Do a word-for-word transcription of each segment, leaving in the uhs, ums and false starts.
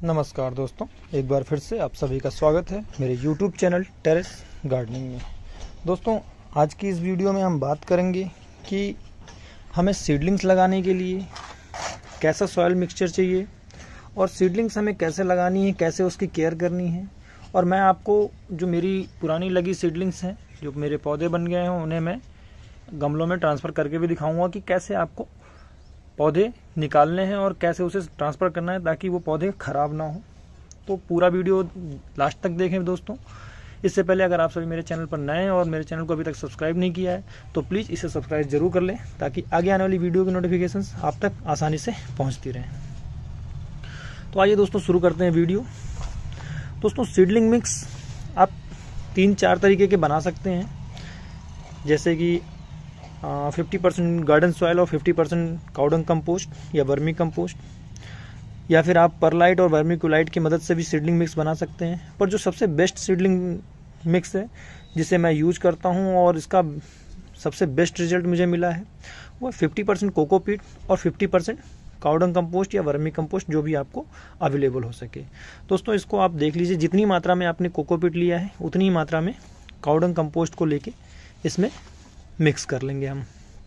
नमस्कार दोस्तों, एक बार फिर से आप सभी का स्वागत है मेरे यूट्यूब चैनल टेरेस गार्डनिंग में। दोस्तों, आज की इस वीडियो में हम बात करेंगे कि हमें सीडलिंग्स लगाने के लिए कैसा सॉइल मिक्सचर चाहिए और सीडलिंग्स हमें कैसे लगानी है, कैसे उसकी केयर करनी है। और मैं आपको जो मेरी पुरानी लगी सीडलिंग्स हैं, जो मेरे पौधे बन गए हैं, उन्हें मैं गमलों में ट्रांसफ़र करके भी दिखाऊंगा कि कैसे आपको पौधे निकालने हैं और कैसे उसे ट्रांसफ़र करना है ताकि वो पौधे ख़राब ना हो। तो पूरा वीडियो लास्ट तक देखें दोस्तों। इससे पहले अगर आप सभी मेरे चैनल पर नए हैं और मेरे चैनल को अभी तक सब्सक्राइब नहीं किया है तो प्लीज़ इसे सब्सक्राइब जरूर कर लें ताकि आगे आने वाली वीडियो की नोटिफिकेशंस आप तक आसानी से पहुंचती रहें। तो आइए दोस्तों शुरू करते हैं वीडियो। दोस्तों, सीडलिंग मिक्स आप तीन चार तरीके के बना सकते हैं, जैसे कि फिफ्टी परसेंट गार्डन सॉइल और फिफ्टी परसेंट काउडंग कंपोस्ट या वर्मी कंपोस्ट, या फिर आप परलाइट और वर्मिकुलाइट की मदद से भी सीडलिंग मिक्स बना सकते हैं। पर जो सबसे बेस्ट सीडलिंग मिक्स है जिसे मैं यूज करता हूं और इसका सबसे बेस्ट रिजल्ट मुझे मिला है वो फिफ्टी परसेंट कोकोपीट और फिफ्टी परसेंट काउडंग कंपोस्ट या वर्मी कंपोस्ट, जो भी आपको अवेलेबल हो सके। दोस्तों, इसको आप देख लीजिए, जितनी मात्रा में आपने कोकोपीट लिया है उतनी मात्रा में काउडंग कंपोस्ट को लेके इसमें मिक्स कर लेंगे हम।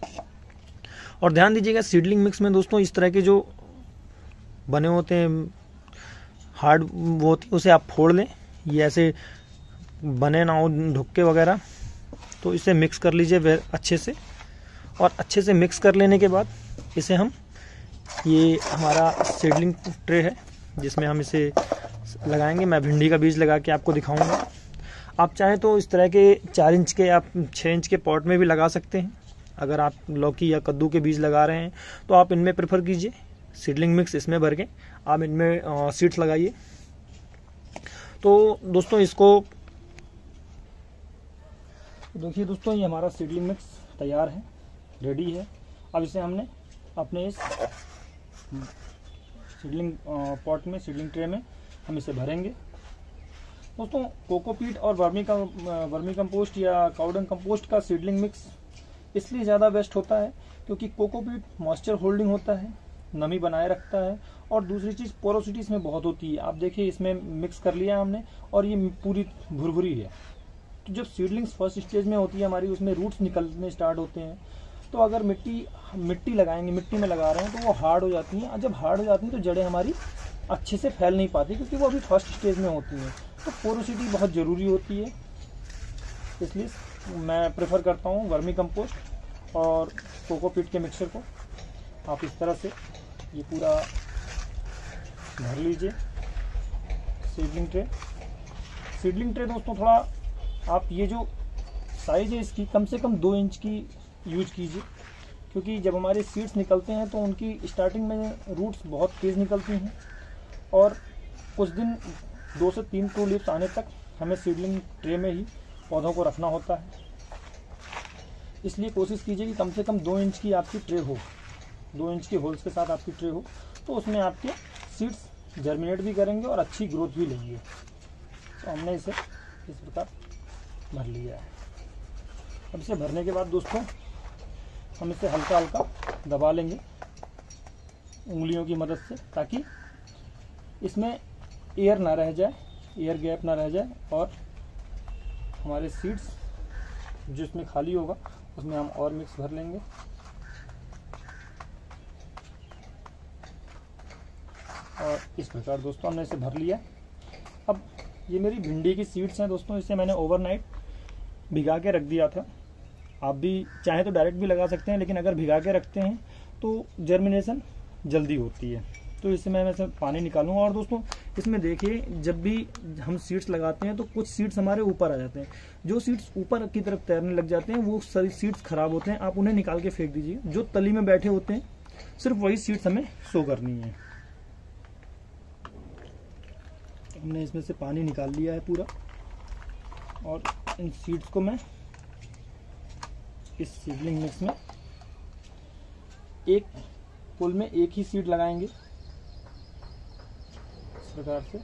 और ध्यान दीजिएगा, सीडलिंग मिक्स में दोस्तों इस तरह के जो बने होते हैं हार्ड वो होती उसे आप फोड़ लें, ये ऐसे बने ना हो ढुक्के वगैरह, तो इसे मिक्स कर लीजिए अच्छे से। और अच्छे से मिक्स कर लेने के बाद इसे हम, ये हमारा सीडलिंग ट्रे है जिसमें हम इसे लगाएंगे। मैं भिंडी का बीज लगा के आपको दिखाऊंगा। आप चाहें तो इस तरह के चार इंच के आप छः इंच के पॉट में भी लगा सकते हैं। अगर आप लौकी या कद्दू के बीज लगा रहे हैं तो आप इनमें प्रेफर कीजिए सीडलिंग मिक्स इसमें भर के आप इनमें सीड्स लगाइए। तो दोस्तों, इसको देखिए दोस्तों, ये हमारा सीडलिंग मिक्स तैयार है, रेडी है। अब इसे हमने अपने इस सीडलिंग पॉट में, सीडलिंग ट्रे में हम इसे भरेंगे। दोस्तों, कोकोपीट और वर्मी का वर्मी कंपोस्ट या काउडंग कंपोस्ट का सीडलिंग मिक्स इसलिए ज़्यादा बेस्ट होता है क्योंकि कोकोपीट मॉइस्चर होल्डिंग होता है, नमी बनाए रखता है, और दूसरी चीज़ पोरोसिटी इसमें बहुत होती है। आप देखिए, इसमें मिक्स कर लिया हमने और ये पूरी भुरभुरी है। तो जब सीडलिंग्स फर्स्ट स्टेज में होती है हमारी, उसमें रूट्स निकलने स्टार्ट होते हैं, तो अगर मिट्टी मिट्टी लगाएंगे, मिट्टी में लगा रहे हैं तो वो हार्ड हो जाती हैं। और जब हार्ड हो जाती हैं तो जड़ें हमारी अच्छे से फैल नहीं पाती क्योंकि वो अभी फर्स्ट स्टेज में होती हैं। तो पोरोसिटी बहुत ज़रूरी होती है, इसलिए मैं प्रेफर करता हूँ वर्मी कंपोस्ट और कोकोपीट के मिक्सचर को। आप इस तरह से ये पूरा भर लीजिए सीडलिंग ट्रे। सीडलिंग ट्रे दोस्तों, थोड़ा आप ये जो साइज है इसकी कम से कम दो इंच की यूज कीजिए, क्योंकि जब हमारे सीड्स निकलते हैं तो उनकी स्टार्टिंग में रूट्स बहुत तेज़ निकलती हैं और कुछ दिन दो से तीन ट्रू लीव्स आने तक हमें सीडलिंग ट्रे में ही पौधों को रखना होता है। इसलिए कोशिश कीजिए कि कम से कम दो इंच की आपकी ट्रे हो, दो इंच के होल्स के साथ आपकी ट्रे हो, तो उसमें आपके सीड्स जर्मिनेट भी करेंगे और अच्छी ग्रोथ भी लेंगे। तो हमने इसे इस प्रकार भर लिया है। अब इसे भरने के बाद दोस्तों हम इसे हल्का हल्का दबा लेंगे उंगलियों की मदद से, ताकि इसमें एयर ना रह जाए, एयर गैप ना रह जाए, और हमारे सीड्स जो इसमें खाली होगा उसमें हम और मिक्स भर लेंगे। और इस प्रकार दोस्तों हमने इसे भर लिया। अब ये मेरी भिंडी की सीड्स हैं दोस्तों, इसे मैंने ओवरनाइट भिगा के रख दिया था। आप भी चाहें तो डायरेक्ट भी लगा सकते हैं, लेकिन अगर भिगा के रखते हैं तो जर्मिनेशन जल्दी होती है। तो इससे मैं वैसे पानी निकालूंगा। और दोस्तों, इसमें देखिए, जब भी हम सीड्स लगाते हैं तो कुछ सीड्स हमारे ऊपर आ जाते हैं। जो सीड्स ऊपर की तरफ तैरने लग जाते हैं वो सारी सीड्स खराब होते हैं, आप उन्हें निकाल के फेंक दीजिए। जो तली में बैठे होते हैं सिर्फ वही सीड्स हमें शो करनी है। हमने इसमें से पानी निकाल लिया है पूरा, और इन सीड्स को मैं इस सीडलिंग मिक्स में, एक पुल में एक ही सीड लगाएंगे इस प्रकार से।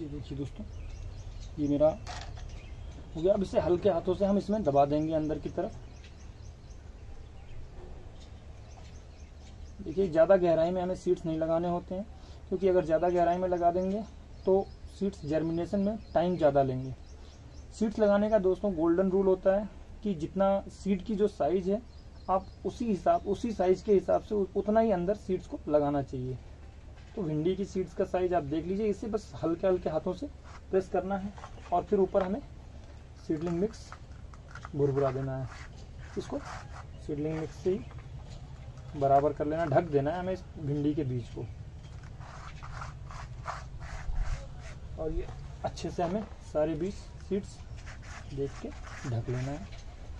ये देखिए दोस्तों, ये मेरा हो गया। अब इसे हल्के हाथों से हम इसमें दबा देंगे अंदर की तरफ। देखिए ज़्यादा गहराई में हमें सीड्स नहीं लगाने होते हैं, क्योंकि अगर ज़्यादा गहराई में लगा देंगे तो सीड्स जर्मिनेशन में टाइम ज़्यादा लेंगे। सीड्स लगाने का दोस्तों गोल्डन रूल होता है कि जितना सीड की जो साइज है आप उसी हिसाब उसी साइज के हिसाब से उतना ही अंदर सीड्स को लगाना चाहिए। तो भिंडी की सीड्स का साइज आप देख लीजिए। इसे बस हल्के हल्के हाथों से प्रेस करना है और फिर ऊपर हमें सीडलिंग मिक्स भुरभुरा देना है। इसको सीडलिंग मिक्स से ही बराबर कर लेना, ढक देना है हमें इस भिंडी के बीज को। और ये अच्छे से हमें सारे बीज सीड्स देख के ढक लेना है।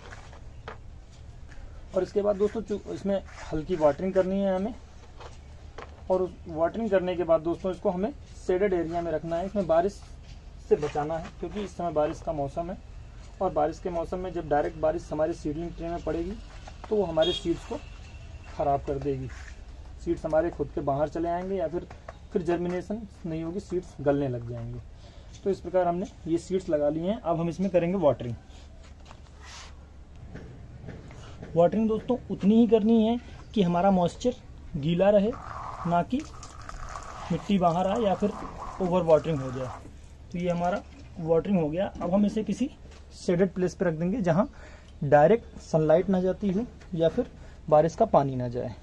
और इसके बाद दोस्तों इसमें हल्की वाटरिंग करनी है हमें, और उस वाटरिंग करने के बाद दोस्तों इसको हमें शेडेड एरिया में रखना है। इसमें बारिश से बचाना है, क्योंकि इस समय बारिश का मौसम है, और बारिश के मौसम में जब डायरेक्ट बारिश हमारे सीडलिंग ट्रे में पड़ेगी तो वो हमारे सीड्स को ख़राब कर देगी। सीड्स हमारे खुद के बाहर चले आएंगे या फिर फिर जर्मिनेशन नहीं होगी, सीड्स गलने लग जाएंगे। तो इस प्रकार हमने ये सीड्स लगा लिए हैं। अब हम इसमें करेंगे वाटरिंग। वाटरिंग दोस्तों उतनी ही करनी है कि हमारा मॉइस्चर गीला रहे, ना कि मिट्टी बाहर आए या फिर ओवर वाटरिंग हो जाए। तो ये हमारा वाटरिंग हो गया। अब हम इसे किसी शेडेड प्लेस पे रख देंगे जहाँ डायरेक्ट सनलाइट ना जाती हो या फिर बारिश का पानी ना जाए।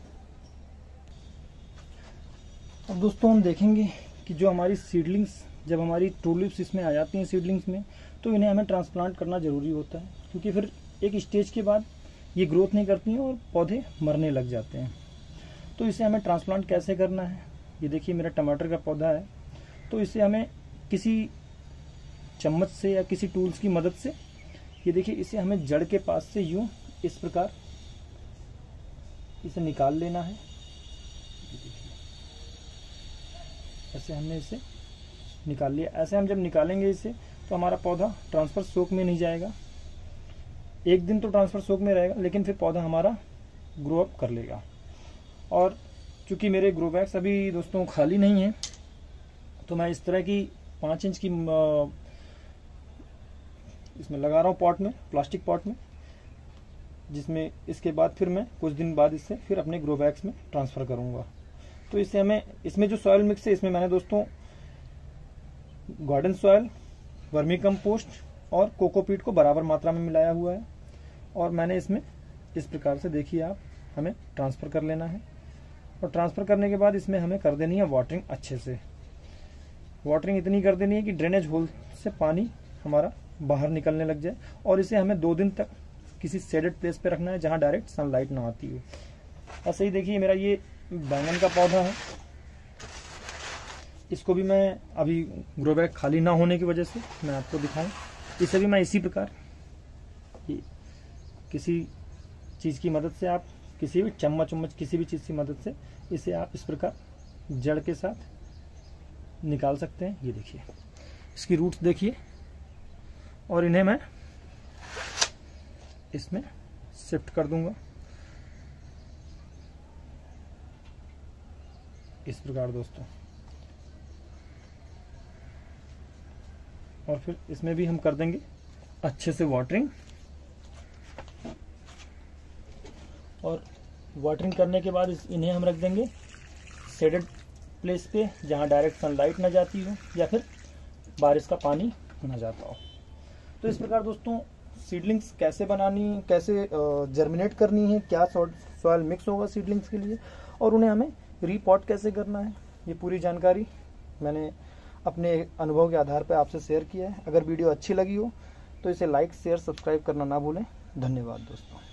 अब दोस्तों हम देखेंगे कि जो हमारी सीडलिंग्स, जब हमारी ट्रूलिप्स इसमें आ जाती हैं सीडलिंग्स में, तो इन्हें हमें ट्रांसप्लांट करना ज़रूरी होता है, क्योंकि फिर एक स्टेज के बाद ये ग्रोथ नहीं करती हैं और पौधे मरने लग जाते हैं। तो इसे हमें ट्रांसप्लांट कैसे करना है, ये देखिए मेरा टमाटर का पौधा है। तो इसे हमें किसी चम्मच से या किसी टूल्स की मदद से, ये देखिए इसे हमें जड़ के पास से यूं इस प्रकार इसे निकाल लेना है। ऐसे हमने इसे निकाल लिया। ऐसे हम जब निकालेंगे इसे तो हमारा पौधा ट्रांसफर सोक में नहीं जाएगा। एक दिन तो ट्रांसफर सोक में रहेगा, लेकिन फिर पौधा हमारा ग्रो अप कर लेगा। और चूंकि मेरे ग्रो बैग्स अभी दोस्तों खाली नहीं है, तो मैं इस तरह की पाँच इंच की इसमें लगा रहा हूँ पॉट में, प्लास्टिक पॉट में, जिसमें इसके बाद फिर मैं कुछ दिन बाद इससे फिर अपने ग्रो बैग्स में ट्रांसफ़र करूँगा। तो इससे हमें, इसमें जो सॉयल मिक्स है, इसमें मैंने दोस्तों गार्डन सॉयल, वर्मी कंपोस्ट और कोकोपीट को बराबर मात्रा में मिलाया हुआ है। और मैंने इसमें इस प्रकार से, देखिए आप, हमें ट्रांसफ़र कर लेना है। और ट्रांसफ़र करने के बाद इसमें हमें कर देनी है वाटरिंग अच्छे से। वाटरिंग इतनी कर देनी है कि ड्रेनेज होल से पानी हमारा बाहर निकलने लग जाए। और इसे हमें दो दिन तक किसी शेडेड प्लेस पे रखना है जहाँ डायरेक्ट सनलाइट ना आती हो। ऐसे ही देखिए मेरा ये बैंगन का पौधा है, इसको भी मैं अभी ग्रो बैग खाली ना होने की वजह से मैं आपको दिखाऊं, इसे भी मैं इसी प्रकार किसी चीज़ की मदद से, आप किसी भी चम्मच उम्मच किसी भी चीज़ की मदद से इसे आप इस प्रकार जड़ के साथ निकाल सकते हैं। ये देखिए इसकी रूट्स देखिए, और इन्हें मैं इसमें शिफ्ट कर दूंगा इस प्रकार दोस्तों। और फिर इसमें भी हम कर देंगे अच्छे से वाटरिंग। और वाटरिंग करने के बाद इस इन्हें हम रख देंगे शेडेड प्लेस पे जहाँ डायरेक्ट सनलाइट ना जाती हो या फिर बारिश का पानी ना जाता हो। तो इस प्रकार दोस्तों सीडलिंग्स कैसे बनानी, कैसे जर्मिनेट करनी है, क्या सॉइल मिक्स होगा सीडलिंग्स के लिए, और उन्हें हमें रीपॉट कैसे करना है, ये पूरी जानकारी मैंने अपने अनुभव के आधार पर आपसे शेयर किया है। अगर वीडियो अच्छी लगी हो तो इसे लाइक, शेयर, सब्सक्राइब करना ना भूलें। धन्यवाद दोस्तों।